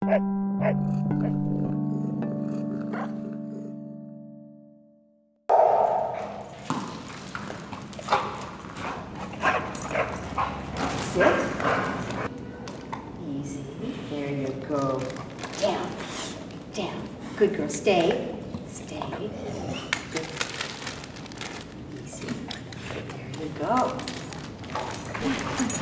Sit. Easy. There you go. Down. Down. Good girl. Stay. Stay. Good. Easy. There you go.